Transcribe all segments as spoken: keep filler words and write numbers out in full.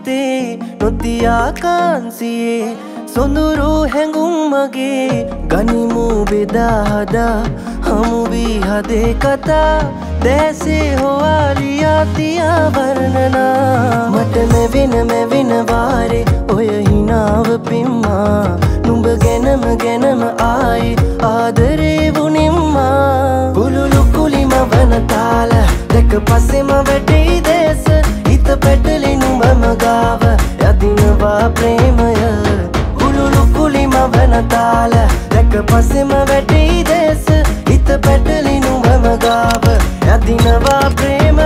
හිතේ නොතියා කාන්සියේ සොඳුරු හැඟුම් මගේ ගනිමු බෙදා හදා හමු වී හදේ කතා දැසේ හොවාලියා තියා වර්ණනා මට මෙවෙන මෙවෙන වාරේ ඔය හිනාව පිම්මා නුඹ ගැනම ගැනම ආයේ ආදරේ වුනිම්මා පුලුලු කුලිම වන තාල දැක පස්සෙම වැටෙයි දේශ හිත පැටලි නුඹම ගාව යදිනවා ප්‍රේමය පුලුලු කුලිම වන තාල දැක පස්සෙම වැටෙයි දේශ හිත පැටලි නුඹම ගාව යදිනවා ප්‍රේමය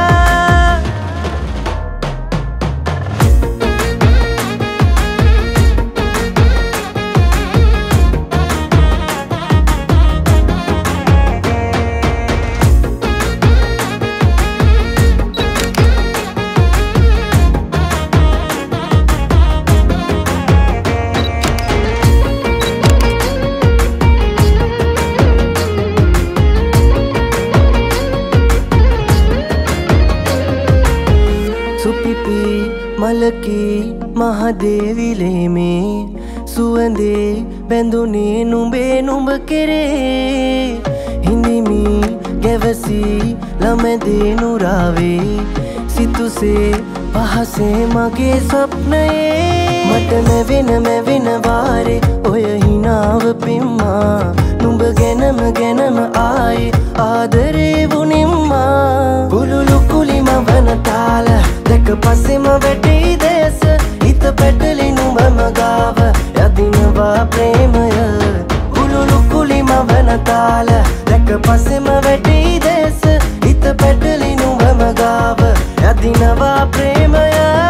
මලකී මහදේවිලේ මේ සුවඳේ බැඳුනේ නුඹේ නුඹ කෙරේ හිඳිමි ගැවසී ළමැදේ නුරාවේ සිතුසේ පහසේ මගේ ස්වප්නයේ මට මෙවෙන මෙවෙන වාරේ ඔය හිනාව පිම්මා නුඹ ගැනම ගැනම ආයේ ආදරේ වුනිම්මා පුලුලු කුලිම වන තාල දැක පස්සෙම වැටෙයි දේශ හිත පැටලි නුඹම ගාව යදිනවා ප්‍රේමය පුලුලු කුලිම වන තාල දැක පස්සෙම වැටෙයි දේශ හිත පැටලි නුඹම ගාව යදිනවා ප්‍රේමය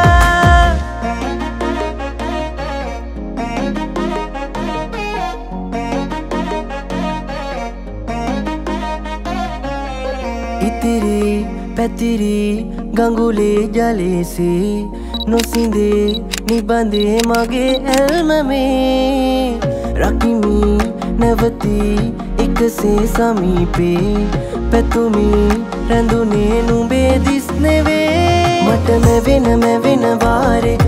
ඉතිරි පැතිරි ගඟුලේ ජලයේසේ නොසිඳේ නිබඳේ මගේ ඇල්මමේ රකිමි නැවති එකසේ සමීපේ පැතුමි රැඳුනේ නුඹේ දිස් නෙවේ මට මෙවෙන මෙවෙන වාරේ